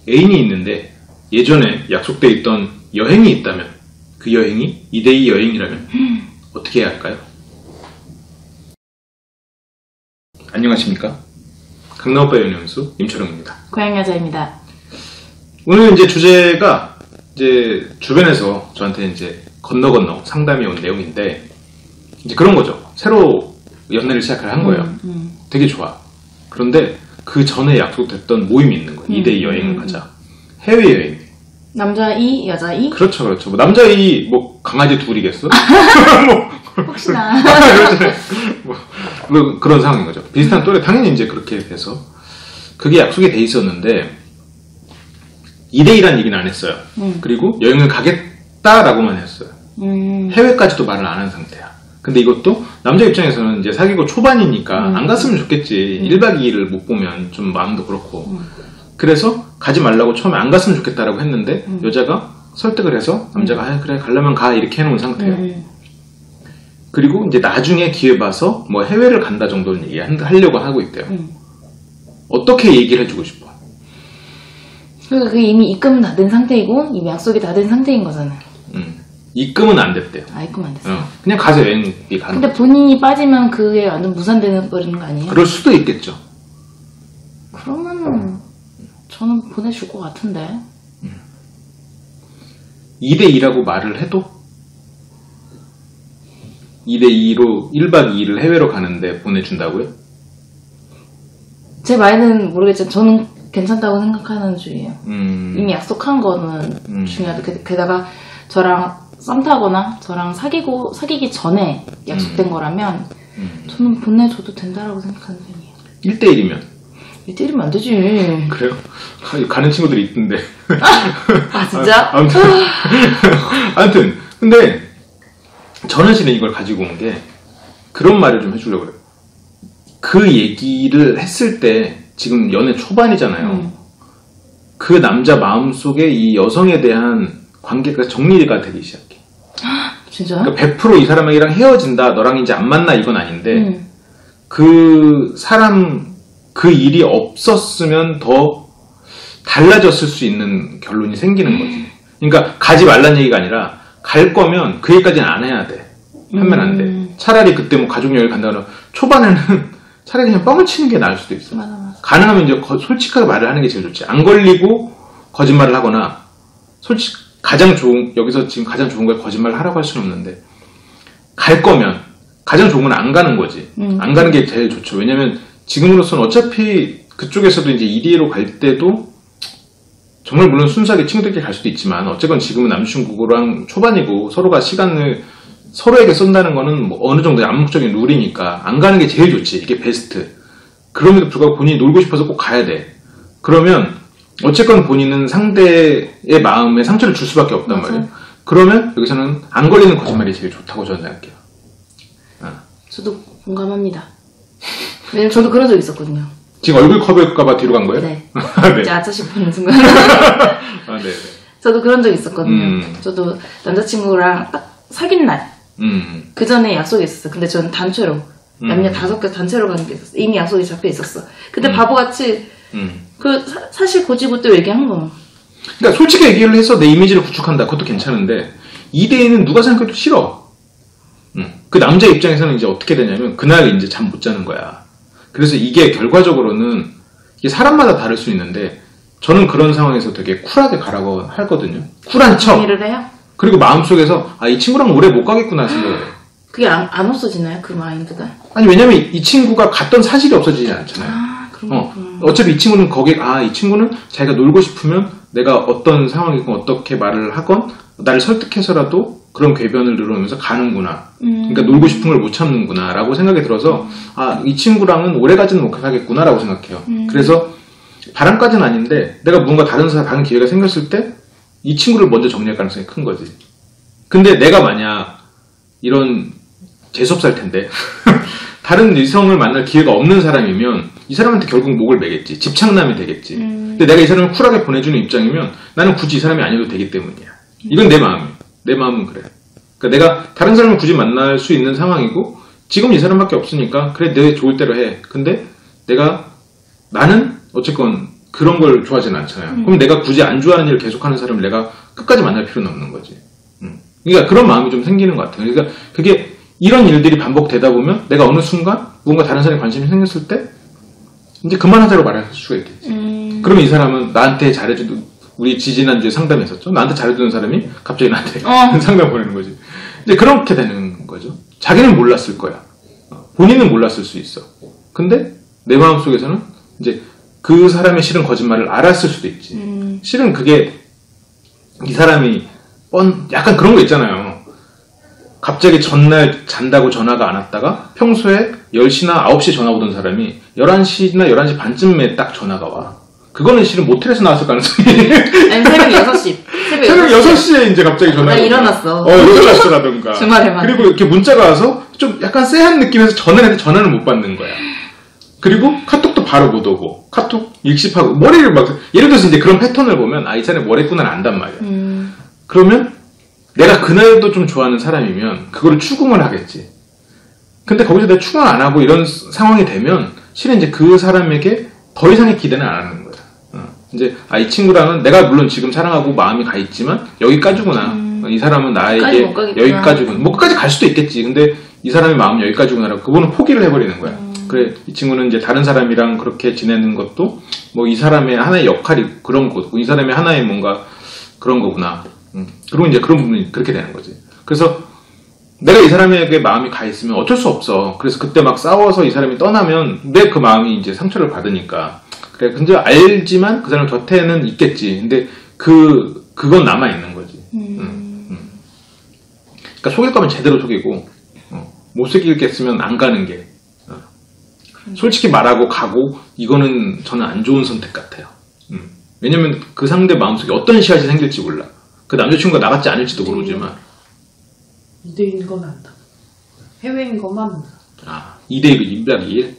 애인이 있는데 예전에 약속돼 있던 여행이 있다면 그 여행이 2대2 여행이라면 어떻게 해야 할까요? 안녕하십니까? 강남오빠 연애연수 임철웅입니다. 고양여자입니다. 오늘 이제 주제가 이제 주변에서 저한테 이제 건너 상담이 온 내용인데 이제 그런 거죠. 새로 연애를 시작을 한 거예요. 되게 좋아. 그런데 그 전에 약속됐던 모임이 있는 거예요. 2대2 여행을 가자. 해외여행. 남자 2, 여자 2? 그렇죠. 뭐 남자 2, 뭐 강아지 둘이겠어? 혹시나. 뭐 그런 상황인 거죠. 비슷한 또래 당연히 이제 그렇게 돼서 그게 약속이 돼 있었는데 2대2란 얘기는 안 했어요. 그리고 여행을 가겠다라고만 했어요. 해외까지도 말을 안 한 상태야. 근데 이것도 남자 입장에서는 이제 사귀고 초반이니까 안 갔으면 좋겠지. 1박 2일을 못 보면 좀 마음도 그렇고. 그래서 가지 말라고 처음에 안 갔으면 좋겠다라고 했는데 여자가 설득을 해서 남자가 아, 그래 가려면 가 이렇게 해놓은 상태예요. 그리고 이제 나중에 기회 봐서 뭐 해외를 간다 정도는 얘기하려고 하고 있대요. 어떻게 얘기를 해주고 싶어? 그러니까 그게 이미 입금은 다 된 상태이고 이미 약속이 다 된 상태인 거잖아요. 입금은 안 됐대요. 아, 입금 안 됐어요. 그냥 가서 여행비 가는. 근데 본인이 빠지면 그게 완전 무산되는 버리는 거 아니에요? 그럴 수도 있겠죠. 그러면은 저는 보내줄 것 같은데. 2대2라고 말을 해도 2대2로 1박 2일을 해외로 가는데 보내준다고요? 제 말은 모르겠지만 저는 괜찮다고 생각하는 주의예요. 이미 약속한 거는 중요하다. 게다가 저랑 썸 타거나 저랑 사귀기 전에 약속된 거라면 저는 보내줘도 된다라고 생각하는 편이에요. 1대1이면? 1대1이면 안 되지. 그래요? 가는 친구들이 있던데. 아, 진짜? 아무튼 근데 전현 씨는 이걸 가지고 온 게 그런 말을 좀 해주려고 그래요. 그 얘기를 했을 때 지금 연애 초반이잖아요. 그 남자 마음속에 이 여성에 대한 관계가 정리가 되기 시작해. 진짜요? 그러니까 100% 이 사람이랑 헤어진다, 너랑 이제 안 만나 이건 아닌데 그 사람 그 일이 없었으면 더 달라졌을 수 있는 결론이 생기는 거지. 그러니까 가지 말란 얘기가 아니라 갈 거면 그 얘기까지는 안 해야 돼. 하면 안 돼. 차라리 그때 뭐 가족여행 간다 그러면 초반에는 차라리 그냥 뻥을 치는 게 나을 수도 있어. 맞아. 가능하면 이제 솔직하게 말을 하는 게 제일 좋지. 안 걸리고 거짓말을 하거나 여기서 지금 가장 좋은 걸 거짓말을 하라고 할 수는 없는데 갈 거면 가장 좋은 건 안 가는 거지. 안 가는 게 제일 좋죠. 왜냐면 지금으로서는 어차피 그쪽에서도 이제 2대로 갈 때도 정말 물론 순수하게 친구들끼리 갈 수도 있지만 어쨌건 지금은 남자친구랑 초반이고 서로가 시간을 서로에게 쏜다는 거는 뭐 어느 정도의 암묵적인 룰이니까 안 가는 게 제일 좋지. 이게 베스트. 그럼에도 불구하고 본인이 놀고 싶어서 꼭 가야 돼. 그러면 어쨌건 본인은 상대의 마음에 상처를 줄 수밖에 없단 말이에요. 그러면 여기서는 안 걸리는 거짓말이 제일 좋다고 저는 생각해요. 저도 공감합니다. 왜냐면 저도 그런 적 있었거든요. 지금 얼굴 커버일까봐 뒤로 간 거예요? 네. 네. 이제 아차 싶은 순간. 네. 저도 그런 적 있었거든요. 저도 남자친구랑 딱 사귄 날. 그 전에 약속이 있었어요. 근데 저는 단체로. 남녀 5개 단체로 가는 게 있었어. 이미 약속이 잡혀 있었어. 근데 바보같이 사실 고지고대로 얘기한 거. 그러니까 솔직히 얘기를 해서 내 이미지를 구축한다. 그것도 괜찮은데 2대2는 누가 생각해도 싫어. 그 남자 입장에서는 이제 어떻게 되냐면 그날 이제 잠 못 자는 거야. 그래서 이게 결과적으로는 이게 사람마다 다를 수 있는데 저는 그런 상황에서 되게 쿨하게 가라고 하거든요. 쿨한 척. 정리를 해요? 그리고 마음속에서 아, 이 친구랑 오래 못 가겠구나 생각을 해요. 그게 안 없어지나요? 그 마인드가? 아니 왜냐면 이 친구가 갔던 사실이 없어지지 않잖아요. 아, 그렇구나. 어차피 이 친구는 이 친구는 자기가 놀고 싶으면 내가 어떤 상황이건 어떻게 말을 하건 나를 설득해서라도 그런 궤변을 늘어놓으면서 가는구나. 그러니까 놀고 싶은 걸 못 참는구나 라고 생각이 들어서 이 친구랑은 오래 가지는 못하겠구나 라고 생각해요. 그래서 바람까지는 아닌데 내가 뭔가 다른 기회가 생겼을 때 이 친구를 먼저 정리할 가능성이 큰 거지. 근데 내가 만약 이런 재수없 살 텐데 다른 이성을 만날 기회가 없는 사람이면 이 사람한테 결국 목을 매겠지. 집착남이 되겠지. 근데 내가 이 사람을 쿨하게 보내주는 입장이면 나는 굳이 이 사람이 아니어도 되기 때문이야. 이건 내 마음이야. 내 마음은 그래. 그러니까 내가 다른 사람을 굳이 만날 수 있는 상황이고 지금 이 사람밖에 없으니까 그래 내 좋을 대로 해. 근데 나는 어쨌건 그런 걸 좋아하지는 않잖아요. 그럼 내가 굳이 안 좋아하는 일을 계속하는 사람을 내가 끝까지 만날 필요는 없는 거지. 그러니까 그런 마음이 좀 생기는 것 같아요. 그러니까 그게 이런 일들이 반복되다 보면 내가 어느 순간 뭔가 다른 사람에 관심이 생겼을 때 이제 그만하자고 말할 수가 있겠지. 그러면 이 사람은 나한테 잘해주던, 우리 지지난주에 상담했었죠. 나한테 잘해주는 사람이 갑자기 나한테 상담 보내는 거지. 이제 그렇게 되는 거죠. 자기는 몰랐을 거야. 본인은 몰랐을 수 있어. 근데 내 마음속에서는 이제 그 사람의 실은 거짓말을 알았을 수도 있지. 실은 그게 이 사람이 약간 그런 거 있잖아요. 갑자기 전날 잔다고 전화가 안 왔다가 평소에 10시나 9시에 전화 오던 사람이 11시나 11시 반쯤에 딱 전화가 와. 그거는 실은 모텔에서 나왔을 가능성이. 아니, 새벽 6시. 새벽 6시에 이제 갑자기 전화가. 나 일어났어. 일어났어라던가. 주말에만. 그리고 이렇게 문자가 와서 좀 약간 쎄한 느낌에서 전화를 했는데 전화를 못 받는 거야. 그리고 카톡도 바로 못 오고, 카톡 읽씹하고, 머리를 막, 예를 들어서 이제 그런 패턴을 보면, 이 사람이 뭘 했구나 안단 말이야. 그러면 내가 그날도 좀 좋아하는 사람이면 그거를 추궁을 하겠지. 근데 거기서 내가 추궁 안 하고 이런 상황이 되면 실은 이제 그 사람에게 더 이상의 기대는 안 하는 거야. 이제 이 친구랑은 내가 물론 지금 사랑하고 마음이 가 있지만 여기까지구나. 이 사람은 나에게 여기까지구나. 뭐 끝까지 갈 수도 있겠지. 근데 이 사람의 마음은 여기까지구나라고 그거는 포기를 해버리는 거야. 그래, 이 친구는 이제 다른 사람이랑 그렇게 지내는 것도 뭐 이 사람의 하나의 역할이 그런 거고, 이 사람의 하나의 뭔가 그런 거구나. 그리고 이제 그런 부분이 그렇게 되는 거지. 그래서 내가 이 사람에게 마음이 가 있으면 어쩔 수 없어. 그래서 그때 막 싸워서 이 사람이 떠나면 내 그 마음이 이제 상처를 받으니까. 그래, 근데 알지만 그 사람 곁에는 있겠지. 근데 그건 남아 있는 거지. 그러니까 속일 거면 제대로 속이고, 못 속이겠으면 안 가는 게. 솔직히 말하고 가고, 이거는 저는 안 좋은 선택 같아요. 왜냐면 그 상대 마음속에 어떤 씨앗이 생길지 몰라. 그 남자친구가 나갔지 않을지도 모르지만. 2대인 건 안다. 해외인 것만 몰라. 2대1로 2박 2일?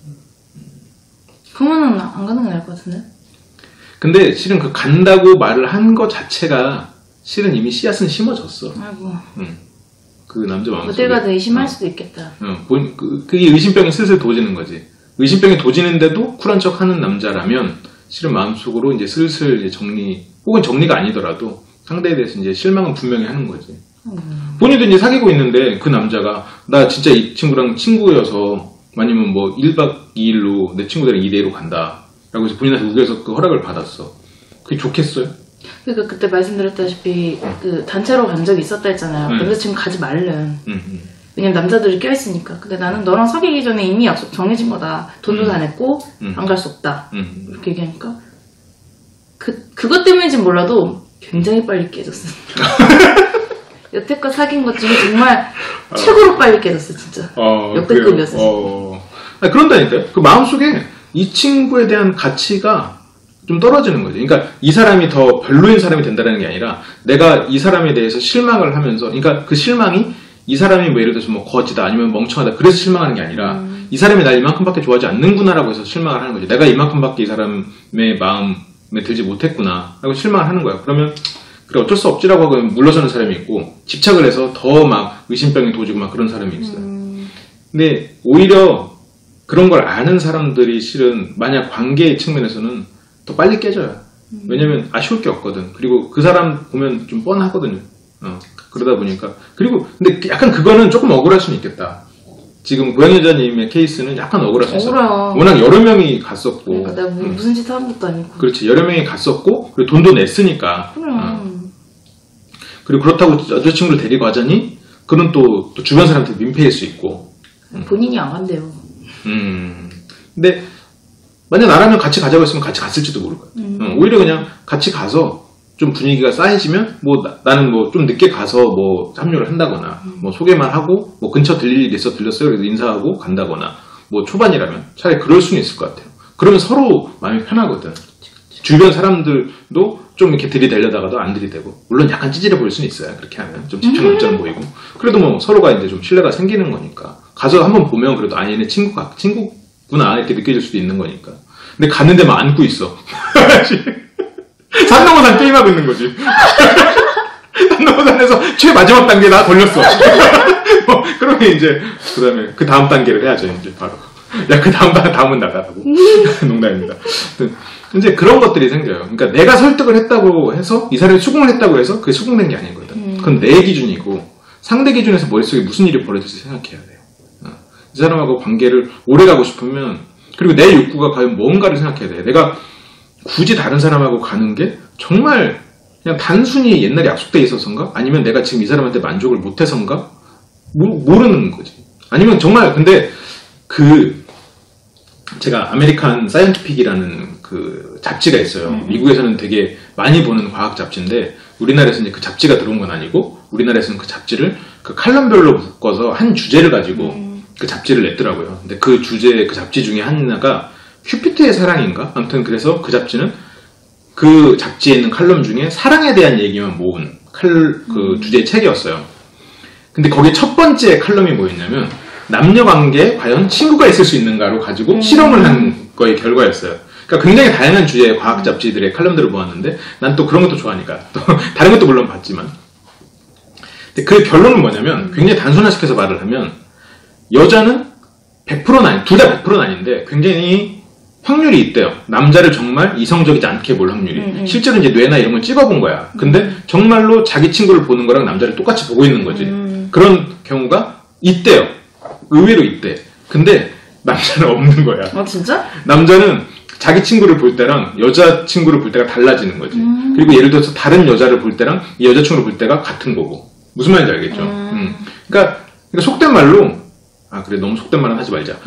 그러면은 안 가는 게 나을 것 같은데? 근데 실은 그 간다고 말을 한 것 자체가 실은 이미 씨앗은 심어졌어. 아이고. 그 남자 마음속에. 그때가 더 의심할 수도 있겠다. 그게 의심병이 슬슬 도지는 거지. 의심병이 도지는데도 쿨한 척 하는 남자라면 실은 마음속으로 이제 슬슬 이제 혹은 정리가 아니더라도 상대에 대해서 이제 실망은 분명히 하는 거지. 본인도 이제 사귀고 있는데 그 남자가 나 진짜 이 친구랑 친구여서 아니면 뭐 1박 2일로 내 친구들이랑 2대1로 간다 라고 해서 본인한테 우겨서 그 허락을 받았어. 그게 좋겠어요? 그러니까 그때 말씀드렸다시피 그 단체로 간 적이 있었다 했잖아요. 남자친구 가지 말래. 왜냐면 남자들이 껴있으니까. 근데 나는 너랑 사귀기 전에 이미 약속 정해진 거다. 돈도 다 냈고 안 갈 수 없다. 이렇게 얘기하니까 그것 때문인지 몰라도 굉장히 빨리 깨졌어. 여태껏 사귄 것 중에 정말 최고로 빨리 깨졌어, 진짜. 역대급이었어. 그런다니까요. 그 마음속에 이 친구에 대한 가치가 좀 떨어지는 거죠. 그러니까 이 사람이 더 별로인 사람이 된다는 게 아니라 내가 이 사람에 대해서 실망을 하면서, 그러니까 그 실망이 이 사람이 뭐 예를 들어서 뭐 거지다 아니면 멍청하다 그래서 실망하는 게 아니라 이 사람이 날 이만큼밖에 좋아하지 않는구나라고 해서 실망을 하는 거죠. 내가 이만큼밖에 이 사람의 마음에 들지 못했구나라고 실망을 하는 거야. 그러면 그래 어쩔 수 없지라고 하고 물러서는 사람이 있고, 집착을 해서 더 막 의심병이 도지고 막 그런 사람이 있어요. 근데 오히려 그런 걸 아는 사람들이 실은 만약 관계의 측면에서는 더 빨리 깨져요. 왜냐면 아쉬울 게 없거든. 그리고 그 사람 보면 좀 뻔하거든요. 그러다 보니까. 그리고 근데 약간 그거는 조금 억울할 수는 있겠다. 지금 고양이 여자님의 케이스는 약간 억울할 수 있어. 워낙 여러 명이 갔었고. 그러니까 내가 무슨 짓 한 것도 아니고. 그렇지. 여러 명이 갔었고 그리고 돈도 냈으니까. 그리고 그렇다고 여자친구를 데리고 가자니 그는 또 주변 사람한테 민폐일 수 있고. 본인이 안 간대요. 근데 만약 나라면 같이 가자고 했으면 같이 갔을지도 모르거든. 오히려 그냥 같이 가서 좀 분위기가 쌓이지면 뭐 나는 뭐 좀 늦게 가서 뭐 합류를 한다거나 뭐 소개만 하고 뭐 근처 들릴 일이 있어 들렸어요 그래서 인사하고 간다거나 뭐 초반이라면 차라리 그럴 수는 있을 것 같아요. 그러면 서로 마음이 편하거든. 주변 사람들도 좀 이렇게 들이대려다가도 안 들이대고, 물론 약간 찌질해 보일 수는 있어요. 그렇게 하면 좀 집착 넘쳐 보이고. 그래도 뭐 서로가 이제 좀 신뢰가 생기는 거니까 가서 한번 보면 그래도 얘네 친구구나 이렇게 느껴질 수도 있는 거니까. 근데 갔는데 막 안고 있어. 산넘어산 게임하고 있는 거지. 산넘어산에서 최마지막 단계 나 걸렸어. 그러면 이제 그다음에 그 다음 단계를 해야죠. 이제 바로 야 그 다음은 나가라고. 농담입니다. 이제 그런 것들이 생겨요. 그러니까 내가 설득을 했다고 해서 이 사람이 수긍을 했다고 해서 그게 수긍된 게 아니거든. 그건 내 기준이고 상대 기준에서 머릿속에 무슨 일이 벌어질지 생각해야 돼요. 이 사람하고 관계를 오래 가고 싶으면 그리고 내 욕구가 과연 뭔가를 생각해야 돼. 내가 굳이 다른 사람하고 가는 게 정말 그냥 단순히 옛날에 약속돼 있어서인가? 아니면 내가 지금 이 사람한테 만족을 못해서인가? 모르는 거지. 아니면 정말 근데 제가 아메리칸 사이언티픽이라는 그 잡지가 있어요. 미국에서는 되게 많이 보는 과학 잡지인데 우리나라에서는 그 잡지가 들어온 건 아니고 우리나라에서는 그 잡지를 그 칼럼별로 묶어서 한 주제를 가지고 그 잡지를 냈더라고요. 근데 그 잡지 중에 하나가 큐피트의 사랑인가? 아무튼 그래서 그 잡지는 그 잡지에 있는 칼럼 중에 사랑에 대한 얘기만 모은 그 주제의 책이었어요. 근데 거기 첫 번째 칼럼이 뭐였냐면 남녀 관계에 과연 친구가 있을 수 있는가로 가지고 실험을 한 거의 결과였어요. 그러니까 굉장히 다양한 주제의 과학 잡지들의 칼럼들을 모았는데 난 또 그런 것도 좋아하니까 또 다른 것도 물론 봤지만 근데 그 결론은 뭐냐면 굉장히 단순화시켜서 말을 하면 여자는 100%는 아니, 둘 다 100%는 아닌데 굉장히 확률이 있대요. 남자를 정말 이성적이지 않게 볼 확률이. 실제로 이제 뇌나 이런 걸 찍어본 거야. 근데 정말로 자기 친구를 보는 거랑 남자를 똑같이 보고 있는 거지. 그런 경우가 있대요. 의외로 있대. 근데 남자는 없는 거야. 아 진짜? 남자는 자기 친구를 볼 때랑 여자 친구를 볼 때가 달라지는 거지. 그리고 예를 들어서 다른 여자를 볼 때랑 이 여자친구를 볼 때가 같은 거고. 무슨 말인지 알겠죠? 그러니까 속된 말로 그래 너무 속된 말은 하지 말자.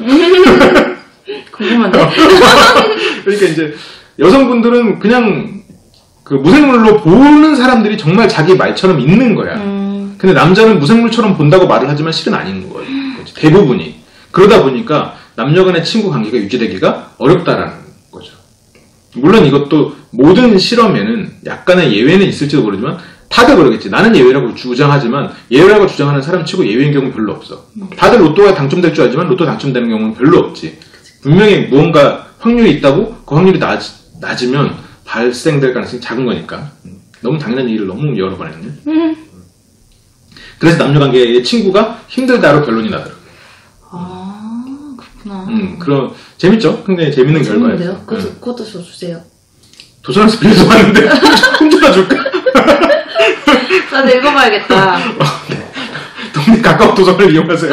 궁금한데? 그러니까 이제 여성분들은 그냥 그 무생물로 보는 사람들이 정말 자기 말처럼 있는 거야. 근데 남자는 무생물처럼 본다고 말을 하지만 실은 아닌 거지. 대부분이. 그러다 보니까 남녀 간의 친구 관계가 유지되기가 어렵다라는 거죠. 물론 이것도 모든 실험에는 약간의 예외는 있을지도 모르지만 다들 그러겠지. 나는 예외라고 주장하지만 예외라고 주장하는 사람 치고 예외인 경우는 별로 없어. 다들 로또가 당첨될 줄 알지만 로또 당첨되는 경우는 별로 없지. 분명히 무언가 확률이 있다고 그 확률이 낮으면 발생될 가능성이 작은 거니까. 너무 당연한 얘기를 너무 여러 번 했네. 그래서 남녀관계의 친구가 힘들다로 결론이 나더라고요. 아 그렇구나. 그럼 재밌죠? 굉장히 재밌는 결과예요. 그것도 줘주세요. 도서관에서 빌려서 왔는데 혼자 줄까? 나도 읽어봐야겠다. 동네 가까운 도서관을 이용하세요.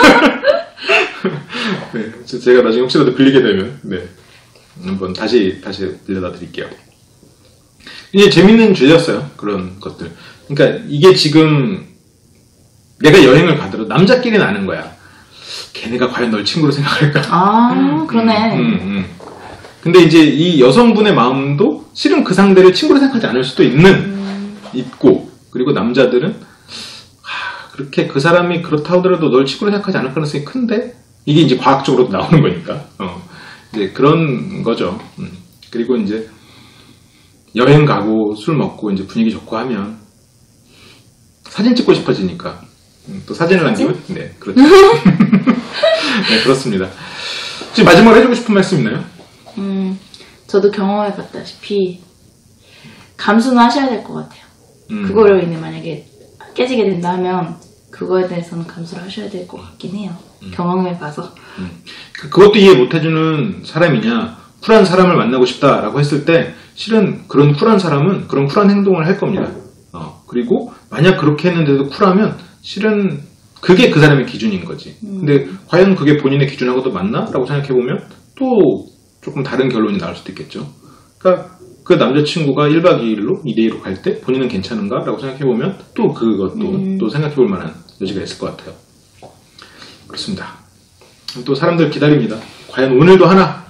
네, 제가 나중에 혹시라도 빌리게 되면 한번 다시 빌려다 드릴게요. 이게 재밌는 주제였어요. 그런 것들. 그러니까 이게 지금 내가 여행을 가더라도 남자끼리는 아는 거야. 걔네가 과연 널 친구로 생각할까? 그러네. 근데 이제 이 여성분의 마음도 실은 그 상대를 친구로 생각하지 않을 수도 있고, 그리고 남자들은 그렇게 그 사람이 그렇다 하더라도 널 친구로 생각하지 않을 가능성이 큰데 이게 이제 과학적으로도 나오는 거니까 이제 그런 거죠. 그리고 이제 여행 가고 술 먹고 이제 분위기 좋고 하면 사진 찍고 싶어지니까 또 사진을 남기면 그렇죠. 네, 그렇습니다. 지금 마지막으로 해주고 싶은 말씀 있나요? 저도 경험해봤다시피 감수는 하셔야 될 것 같아요. 그거로 인해 만약에 깨지게 된다 하면 그거에 대해서는 감수를 하셔야 될 것 같긴 해요. 경험해봐서. 그것도 이해 못해주는 사람이냐, 쿨한 사람을 만나고 싶다라고 했을 때 실은 그런 쿨한 사람은 그런 쿨한 행동을 할 겁니다. 그리고 만약 그렇게 했는데도 쿨하면 실은 그게 그 사람의 기준인 거지. 근데 과연 그게 본인의 기준하고도 맞나? 라고 생각해보면 또 조금 다른 결론이 나올 수도 있겠죠. 그러니까 그 남자친구가 1박 2일로 2대2로 갈 때 본인은 괜찮은가? 라고 생각해보면 또 그것도 또 생각해볼 만한 여지가 있을 것 같아요. 그렇습니다. 또 사람들 기다립니다. 과연 오늘도 하나?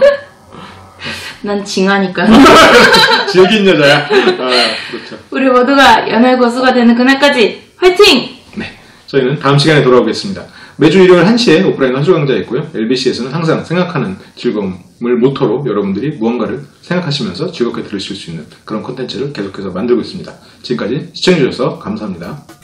난 징하니까. 질긴 여자야. 그렇죠. 우리 모두가 연애 고수가 되는 그날까지 화이팅! 네, 저희는 다음 시간에 돌아오겠습니다. 매주 일요일 1시에 오프라인 한술 강좌 있고요. LBC에서는 항상 생각하는 즐거움을 모토로 여러분들이 무언가를 생각하시면서 즐겁게 들으실 수 있는 그런 콘텐츠를 계속해서 만들고 있습니다. 지금까지 시청해주셔서 감사합니다.